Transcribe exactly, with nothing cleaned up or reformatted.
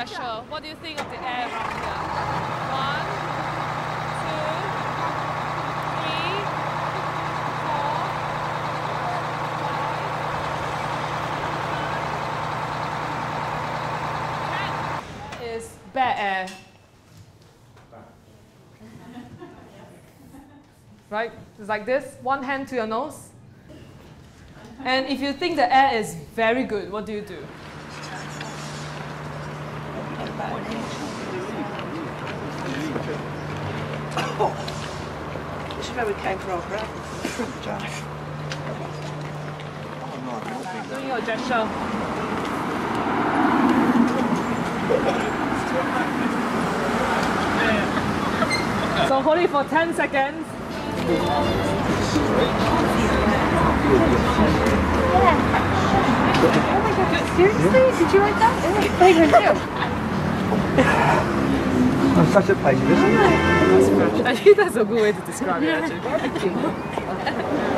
gesture. What do you think of the air around here? One, two, three, four, five, ten. Is bad air. Right? It's like this. One hand to your nose. And if you think the air is very good, what do you do? Oh, this is where we came from, right? Doing your gesture. So hold it for ten seconds. Yeah. Oh my god, seriously? Did you write that? It's flagrant too. I'm such a plagiarist. I think that's a good way to describe it, actually.